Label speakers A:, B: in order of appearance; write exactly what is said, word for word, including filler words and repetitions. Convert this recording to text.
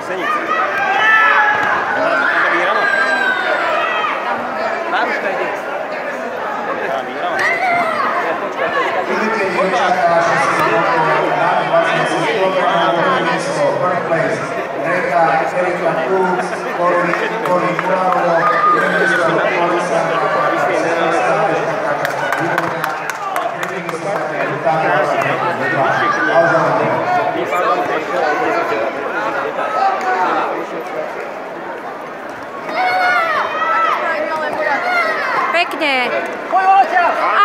A: Senice. Tam to vyhráno. Náruška ide. Tam vyhráno.
B: Vidíte, dievčatá, že si dokonali na vlastne si dokonali miesto, first place. Reka, Erika Krúc, Cory Muralo, Remestor, Alexandra, Alexandra,
C: Pekne.